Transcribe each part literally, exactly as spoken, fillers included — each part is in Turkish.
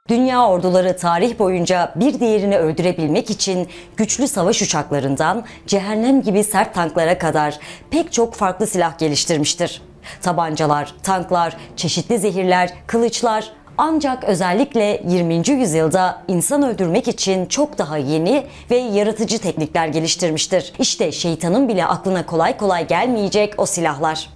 Dünya orduları tarih boyunca bir diğerini öldürebilmek için güçlü savaş uçaklarından cehennem gibi sert tanklara kadar pek çok farklı silah geliştirmiştir. Tabancalar, tanklar, çeşitli zehirler, kılıçlar, ancak özellikle yirminci yüzyılda insan öldürmek için çok daha yeni ve yaratıcı teknikler geliştirmiştir. İşte şeytanın bile aklına kolay kolay gelmeyecek o silahlar.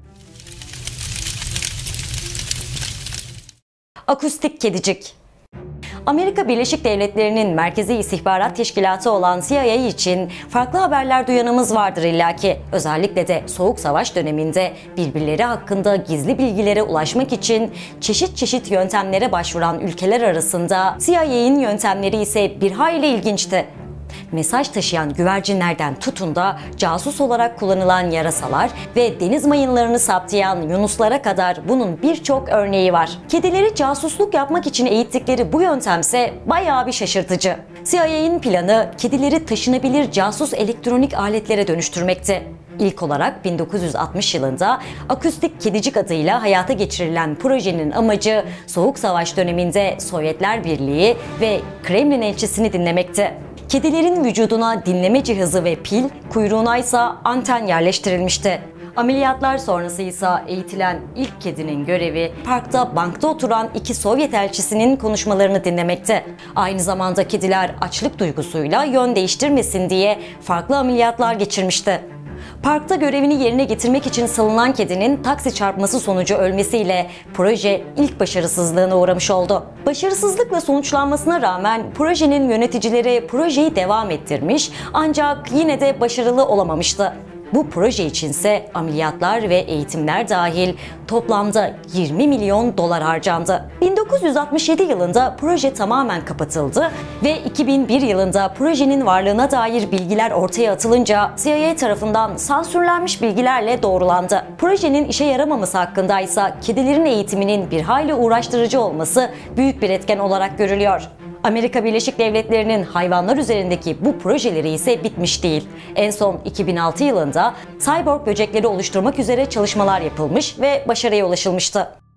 Akustik kedicik. Amerika Birleşik Devletleri'nin merkezi istihbarat teşkilatı olan C I A için farklı haberler duyanımız vardır illaki. Özellikle de Soğuk Savaş döneminde birbirleri hakkında gizli bilgilere ulaşmak için çeşit çeşit yöntemlere başvuran ülkeler arasında C I A'nin yöntemleri ise bir hayli ilginçti. Mesaj taşıyan güvercinlerden tutun da casus olarak kullanılan yarasalar ve deniz mayınlarını saptayan yunuslara kadar bunun birçok örneği var. Kedileri casusluk yapmak için eğittikleri bu yöntemse bayağı bir şaşırtıcı. C I A'nin planı kedileri taşınabilir casus elektronik aletlere dönüştürmekti. İlk olarak bin dokuz yüz altmış yılında akustik kedicik adıyla hayata geçirilen projenin amacı Soğuk Savaş döneminde Sovyetler Birliği ve Kremlin elçisini dinlemekti. Kedilerin vücuduna dinleme cihazı ve pil, kuyruğuna ise anten yerleştirilmişti. Ameliyatlar sonrası ise eğitilen ilk kedinin görevi parkta bankta oturan iki Sovyet elçisinin konuşmalarını dinlemekti. Aynı zamanda kediler açlık duygusuyla yön değiştirmesin diye farklı ameliyatlar geçirmişti. Parkta görevini yerine getirmek için salınan kedinin taksi çarpması sonucu ölmesiyle proje ilk başarısızlığına uğramış oldu. Başarısızlıkla sonuçlanmasına rağmen projenin yöneticileri projeyi devam ettirmiş ancak yine de başarılı olamamıştı. Bu proje içinse ameliyatlar ve eğitimler dahil toplamda yirmi milyon dolar harcandı. bin dokuz yüz altmış yedi yılında proje tamamen kapatıldı ve iki bin bir yılında projenin varlığına dair bilgiler ortaya atılınca C I A tarafından sansürlenmiş bilgilerle doğrulandı. Projenin işe yaramaması hakkında ise kedilerin eğitiminin bir hayli uğraştırıcı olması büyük bir etken olarak görülüyor. Amerika Birleşik Devletleri'nin hayvanlar üzerindeki bu projeleri ise bitmiş değil. En son iki bin altı yılında cyborg böcekleri oluşturmak üzere çalışmalar yapılmış ve başarıya ulaşılmıştı.